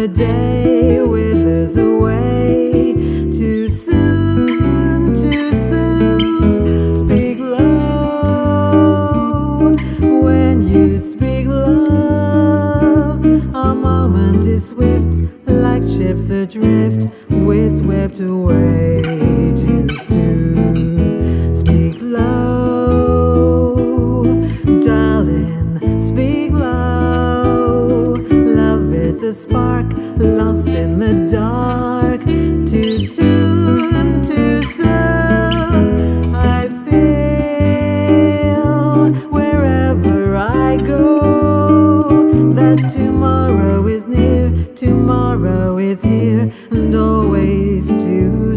the day withers away. Too soon, too soon. Speak low when you speak love. Our moment is swift, like ships adrift. We're swept away too soon. Speak low, darling, speak low. Love is a spark lost in the dark. Too soon, too soon. I feel wherever I go that tomorrow is near, tomorrow is here, and always too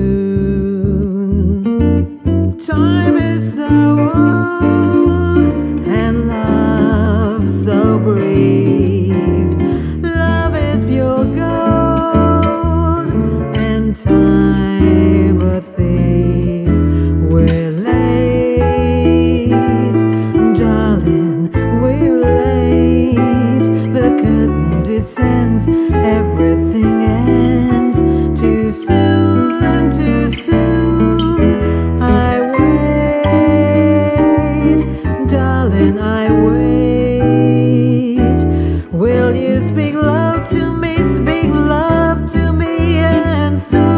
soon. Time is so old and love so brief. Love is pure gold and time a thief. We're late, darling, we're late. The curtain descends, everything ends. Too soon, too soon. I wait, darling, I wait. Will you speak love to me, speak love to me, and soon?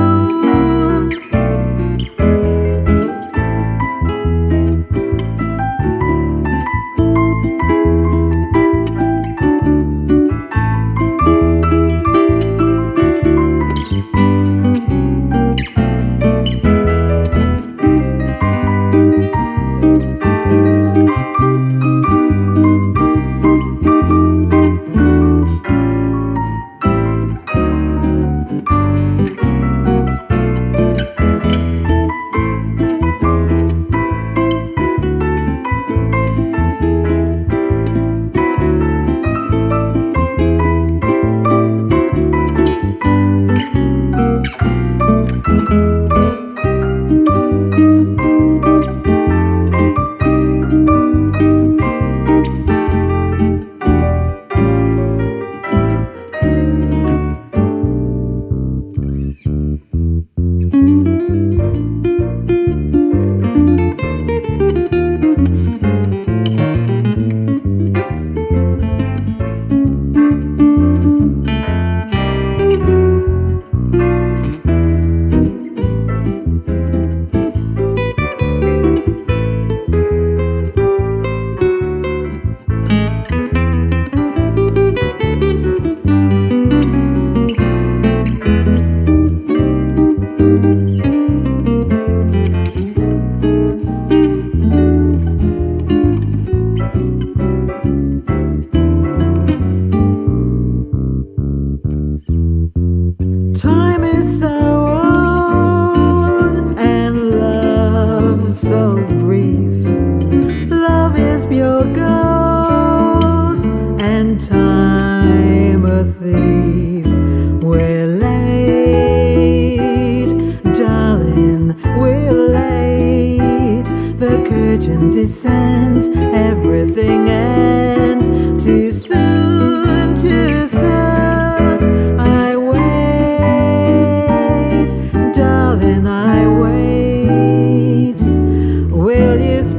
Time is so old and love so brief. Love is pure gold and time a thief. We're late, darling, we're late. The curtain descends, everything ends. Too soon, too soon. Darling, I wait. Will you